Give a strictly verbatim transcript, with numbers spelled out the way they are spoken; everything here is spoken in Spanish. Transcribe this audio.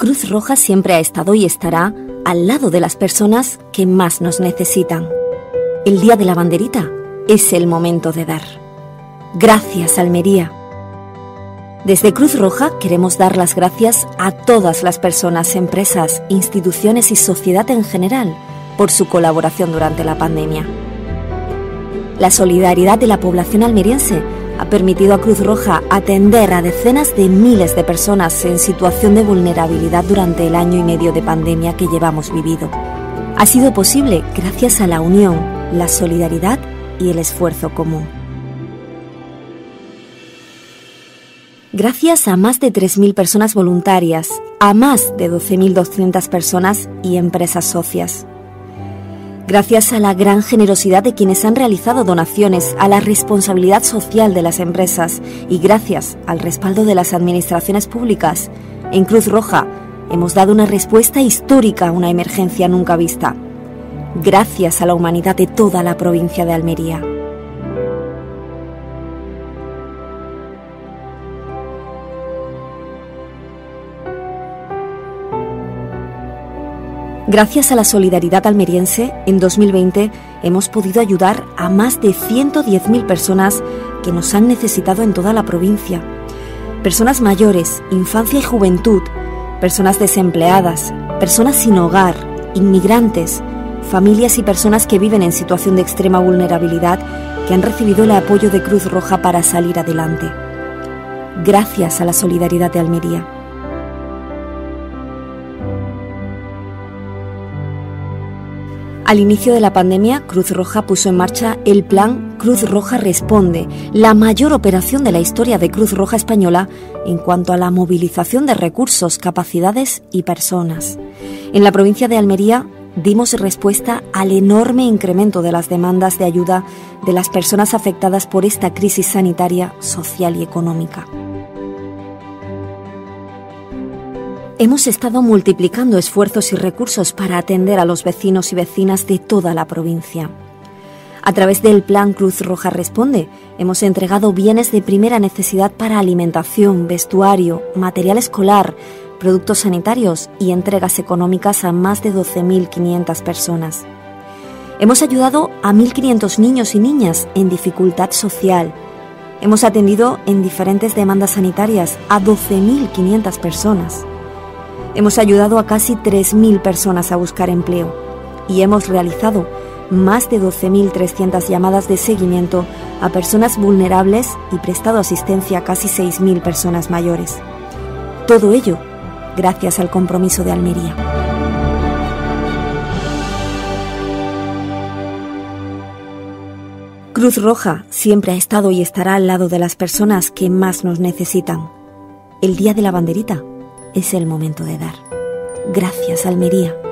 Cruz Roja siempre ha estado y estará al lado de las personas que más nos necesitan. El Día de la Banderita es el momento de dar. Gracias, Almería. Desde Cruz Roja queremos dar las gracias a todas las personas, empresas, instituciones y sociedad en general por su colaboración durante la pandemia. La solidaridad de la población almeriense ha permitido a Cruz Roja atender a decenas de miles de personas en situación de vulnerabilidad durante el año y medio de pandemia que llevamos vivido. Ha sido posible gracias a la unión, la solidaridad y el esfuerzo común. Gracias a más de tres mil personas voluntarias, a más de doce mil doscientas personas y empresas socias. Gracias a la gran generosidad de quienes han realizado donaciones, a la responsabilidad social de las empresas y gracias al respaldo de las administraciones públicas, en Cruz Roja hemos dado una respuesta histórica a una emergencia nunca vista. Gracias a la humanidad de toda la provincia de Almería. Gracias a la solidaridad almeriense, en dos mil veinte hemos podido ayudar a más de ciento diez mil personas que nos han necesitado en toda la provincia. Personas mayores, infancia y juventud, personas desempleadas, personas sin hogar, inmigrantes, familias y personas que viven en situación de extrema vulnerabilidad que han recibido el apoyo de Cruz Roja para salir adelante. Gracias a la solidaridad de Almería. Al inicio de la pandemia, Cruz Roja puso en marcha el plan Cruz Roja Responde, la mayor operación de la historia de Cruz Roja española en cuanto a la movilización de recursos, capacidades y personas. En la provincia de Almería dimos respuesta al enorme incremento de las demandas de ayuda de las personas afectadas por esta crisis sanitaria, social y económica. Hemos estado multiplicando esfuerzos y recursos para atender a los vecinos y vecinas de toda la provincia. A través del Plan Cruz Roja Responde, hemos entregado bienes de primera necesidad para alimentación, vestuario, material escolar, productos sanitarios y entregas económicas a más de doce mil quinientas personas. Hemos ayudado a mil quinientos niños y niñas en dificultad social. Hemos atendido en diferentes demandas sanitarias a doce mil quinientas personas. Hemos ayudado a casi tres mil personas a buscar empleo y hemos realizado más de doce mil trescientas llamadas de seguimiento a personas vulnerables y prestado asistencia a casi seis mil personas mayores. Todo ello gracias al compromiso de Almería. Cruz Roja siempre ha estado y estará al lado de las personas que más nos necesitan. El Día de la Banderita es el momento de dar. Gracias, Almería.